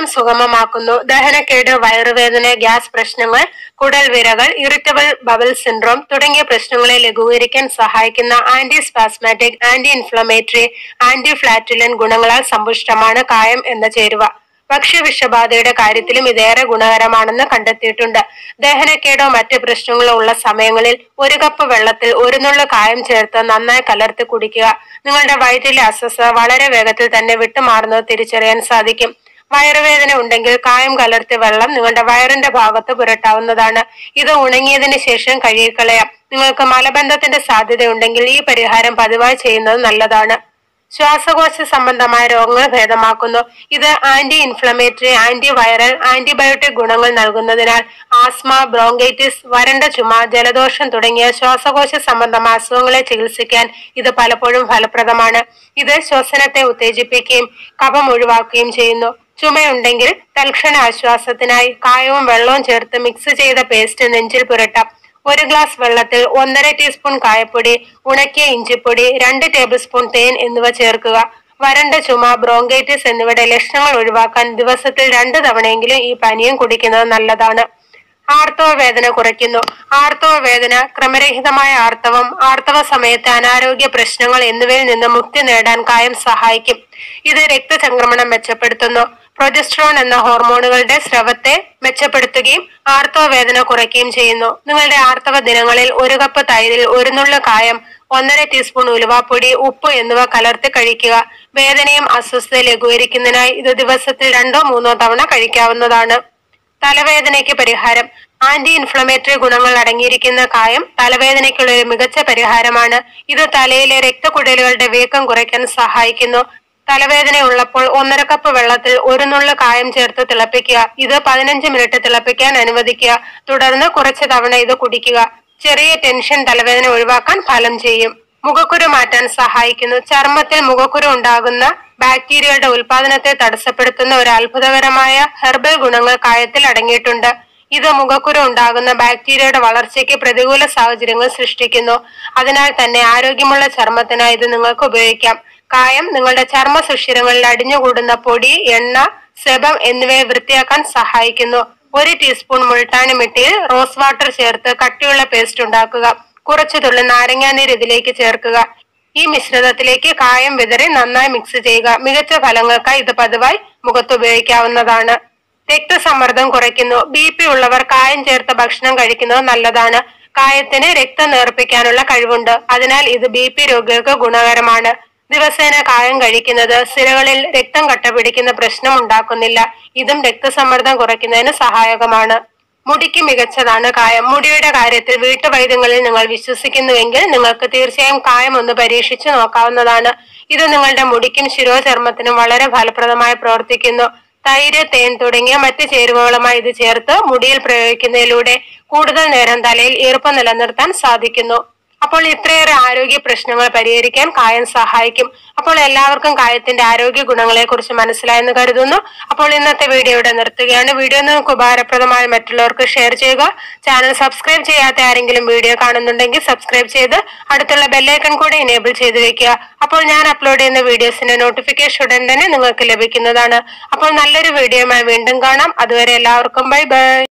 സുഗമമാക്കുന്നു. ദഹനക്കേട്, വയറുവേദന, ഗ്യാസ് പ്രശ്നങ്ങൾ, കുടൽ വിരകൾ, ഇറിറ്റബിൾ ബവൽ സിൻഡ്രോം തുടങ്ങിയ പ്രശ്നങ്ങളെ ലഘൂകരിക്കാൻ സഹായിക്കുന്ന anti spasmodic, anti inflammatory, anti flatulent ഗുണങ്ങളാൽ സമ്പുഷ്ടമാണ് കായം എന്ന ചേരുവ. ഭക്ഷ്യവിഷബാധയുടെ കാര്യത്തിലും ഇതേറെ ഗുണകരമാണെന്ന് കണ്ടെത്തിയിട്ടുണ്ട്. ദഹനക്കേടോ മറ്റ് പ്രശ്നങ്ങളോ ഉള്ള സമയങ്ങളിൽ 1 കപ്പ് വെള്ളത്തിൽ 1 നുള്ള് കായം ചേർത്ത് നന്നായി കലർത്തി കുടിക്കുക. നിങ്ങളുടെ വയറ്റിലെ അസ്വസ്ഥത വളരെ വേഗത്തിൽ തന്നെ വിട്ടുമാറുന്നത് തിരിച്ചറിയാൻ സാധിക്കും. വയറുവേദന ഉണ്ടെങ്കിൽ കായം കലർത്തിയ വെള്ളം നിങ്ങളുടെ വയറിന്റെ ഭാഗത്ത് പുരട്ടാവുന്നതാണ്. ഇത് ഉണങ്ങിയതിന് ശേഷം കഴുകിക്കളയാം. നിങ്ങൾക്ക് മലബന്ധത്തിന്റെ സാധ്യതയുണ്ടെങ്കിൽ ഈ പരിഹാരം പതിവായി ചെയ്യുന്നത് നല്ലതാണ്. ശ്വാസകോശ സംബന്ധമായ രോഗങ്ങൾ ഭേദമാക്കുന്നു. ഇത് anti inflammatory, anti viral, antibiotic ഗുണങ്ങൾ നൽകുന്നതിനാൽ ആസ്മ, ബ്രോങ്കൈറ്റിസ്, വരണ്ട ചുമ, ജലദോഷം തുടങ്ങിയ ശ്വാസകോശ സംബന്ധമായ അസുഖങ്ങളെ ചികിത്സിക്കാൻ ഇത് പലപ്പോഴും ഫലപ്രദമാണ്. ഇത് ശ്വസനത്തെ ഉത്തേജിപ്പിക്കുകയും കഫം ഒഴിവാക്കുകയും ചെയ്യുന്നു. ചുമയുണ്ടെങ്കിൽ തൽക്ഷണ ആശ്വാസത്തിനായി കായവും വെള്ളവും ചേർത്ത് മിക്സ് ചെയ്ത പേസ്റ്റ് നെഞ്ചിൽ പുരട്ടാം. 1 ഗ്ലാസ് വെള്ളത്തിൽ 1.5 ടീസ്പൂൺ കായപ്പൊടി, ഉണക്കിയ ഇഞ്ചിപ്പൊടി, 2 ടേബിൾ സ്പൂൺ തേൻ എന്നിവ ചേർക്കുക. വരണ്ട ചുമ, ബ്രോങ്കൈറ്റിസ് എന്നിവയുടെ ലക്ഷണങ്ങൾ ഒഴിവാക്കാൻ ദിവസത്തിൽ 2 തവണയെങ്കിലും ഈ പാനീയം കുടിക്കുന്നത് നല്ലതാണ്. ആർത്തവ വേദന കുറയ്ക്കുന്നു. ആർത്തവ വേദന, ക്രമരഹിതമായ ആർത്തവം, ആർത്തവ സമയത്തെ അനാരോഗ്യ പ്രശ്നങ്ങൾ എന്നിവയിൽ നിന്ന് മുക്തി നേടാൻ കായം സഹായിക്കും. ഇത് രക്തചംക്രമണം മെച്ചപ്പെടുത്തുന്നു. പ്രൊജസ്ട്രോൺ എന്ന ഹോർമോണുകളുടെ സ്രവത്തെ മെച്ചപ്പെടുത്തുകയും ആർത്തവ വേദന കുറയ്ക്കുകയും ചെയ്യുന്നു. നിങ്ങളുടെ ആർത്തവ ദിനങ്ങളിൽ 1 കപ്പ് തൈരിൽ 1 നുള്ള് കായം, 1.5 ടീസ്പൂൺ ഉലുവാപ്പൊടി, ഉപ്പ് എന്നിവ കലർത്തി കഴിക്കുക. വേദനയും അസ്വസ്ഥത ലഘൂകരിക്കുന്നതിനായി ഇത് ദിവസത്തിൽ 2-3 തവണ കഴിക്കാവുന്നതാണ്. തലവേദനയ്ക്ക് പരിഹാരം. ആന്റി ഇൻഫ്ലമേറ്ററി ഗുണങ്ങൾ അടങ്ങിയിരിക്കുന്ന കായം തലവേദനയ്ക്കുള്ള ഒരു മികച്ച പരിഹാരമാണ്. ഇത് തലയിലെ രക്തക്കുഴലുകളുടെ വീക്കം കുറയ്ക്കാൻ സഹായിക്കുന്നു. തലവേദന ഉള്ളപ്പോൾ 1.5 കപ്പ് വെള്ളത്തിൽ 1 നുള്ള് കായം ചേർത്ത് തിളപ്പിക്കുക. ഇത് 15 മിനിറ്റ് തിളപ്പിക്കാൻ അനുവദിക്കുക. തുടർന്ന് കുറച്ച് തവണ ഇത് കുടിക്കുക. ചെറിയ ടെൻഷൻ തലവേദന ഒഴിവാക്കാൻ ഫലം ചെയ്യും. മുഖക്കുരു മാറ്റാൻ സഹായിക്കുന്നു. ചർമ്മത്തിൽ മുഖക്കുരു ഉണ്ടാകുന്ന ബാക്ടീരിയകളുടെ ഉൽപാദനത്തെ തടസ്സപ്പെടുത്തുന്ന ഒരു അത്ഭുതകരമായ ഹെർബൽ ഗുണങ്ങൾ കായത്തിൽ അടങ്ങിയിട്ടുണ്ട്. ഇത് മുഖക്കുരു ഉണ്ടാകുന്ന ബാക്ടീരിയയുടെ വളർച്ചയ്ക്ക് പ്രതികൂല സാഹചര്യങ്ങൾ സൃഷ്ടിക്കുന്നു. അതിനാൽ തന്നെ ആരോഗ്യമുള്ള ചർമ്മത്തിനായി ഇത് നിങ്ങൾക്ക് ഉപയോഗിക്കാം. കായം നിങ്ങളുടെ ചർമ്മ സുഷിരങ്ങളിൽ അടിഞ്ഞുകൂടുന്ന പൊടി, എണ്ണ, സെബം എന്നിവയെ വൃത്തിയാക്കാൻ സഹായിക്കുന്നു. 1 ടീസ്പൂൺ മുൾട്ടാനി മിട്ടിയിൽ റോസ് വാട്ടർ ചേർത്ത് കട്ടിയുള്ള പേസ്റ്റ് ഉണ്ടാക്കുക. കുറച്ചു തുള്ളി നാരങ്ങാനീര് ഇതിലേക്ക് ചേർക്കുക. ഈ മിശ്രിതത്തിലേക്ക് കായം വിതറി നന്നായി മിക്സ് ചെയ്യുക. മികച്ച ഫലങ്ങൾക്കായി ഇത് പതിവായി മുഖത്ത് ഉപയോഗിക്കാവുന്നതാണ്. രക്തസമ്മർദ്ദം കുറയ്ക്കുന്നു. BP ഉള്ളവർ കായം ചേർത്ത ഭക്ഷണം കഴിക്കുന്നത് നല്ലതാണ്. കായത്തിന് രക്തം നേർപ്പിക്കാനുള്ള കഴിവുണ്ട്. അതിനാൽ ഇത് BP രോഗികൾക്ക് ഗുണകരമാണ്. ദിവസേന കായം കഴിക്കുന്നത് സിരകളിൽ രക്തം കട്ടപിടിക്കുന്ന പ്രശ്നം ഉണ്ടാക്കുന്നില്ല. ഇതും രക്തസമ്മർദ്ദം കുറയ്ക്കുന്നതിന് സഹായകമാണ്. മുടിക്ക് മികച്ചതാണ് കായം. മുടിയുടെ കാര്യത്തിൽ വീട്ടുവൈദ്യങ്ങളിൽ നിങ്ങൾ വിശ്വസിക്കുന്നുവെങ്കിൽ നിങ്ങൾക്ക് തീർച്ചയായും കായം ഒന്ന് പരീക്ഷിച്ചു നോക്കാവുന്നതാണ്. ഇത് നിങ്ങളുടെ മുടിക്കും ശിരോചർമ്മത്തിനും വളരെ ഫലപ്രദമായി പ്രവർത്തിക്കുന്നു. തൈര്, തേൻ തുടങ്ങിയ മറ്റ് ചേരുവകളുമായി ഇത് ചേർത്ത് മുടിയിൽ പ്രയോഗിക്കുന്നതിലൂടെ കൂടുതൽ നേരം തലയിൽ ഈർപ്പം നിലനിർത്താൻ സാധിക്കുന്നു. അപ്പോൾ ഇത്രയേറെ ആരോഗ്യ പ്രശ്നങ്ങൾ പരിഹരിക്കാൻ കായം സഹായിക്കും. അപ്പോൾ എല്ലാവർക്കും കായത്തിന്റെ ആരോഗ്യ ഗുണങ്ങളെ കുറിച്ച് മനസ്സിലായെന്ന് കരുതുന്നു. അപ്പോൾ ഇന്നത്തെ വീഡിയോ ഇവിടെ നിർത്തുകയാണ്. വീഡിയോ നിങ്ങൾക്ക് ഉപകാരപ്രദമായി മറ്റുള്ളവർക്ക് ഷെയർ ചെയ്യുക. ചാനൽ സബ്സ്ക്രൈബ് ചെയ്യാത്ത ആരെങ്കിലും വീഡിയോ കാണുന്നുണ്ടെങ്കിൽ സബ്സ്ക്രൈബ് ചെയ്ത് അടുത്തുള്ള ബെല്ലൈക്കൺ കൂടെ എനേബിൾ ചെയ്ത് വെക്കുക. അപ്പോൾ ഞാൻ അപ്ലോഡ് ചെയ്യുന്ന വീഡിയോസിന്റെ നോട്ടിഫിക്കേഷൻ ഉടൻ തന്നെ നിങ്ങൾക്ക് ലഭിക്കുന്നതാണ്. അപ്പോൾ നല്ലൊരു വീഡിയോയുമായി വീണ്ടും കാണാം. അതുവരെ എല്ലാവർക്കും ബൈ ബൈ.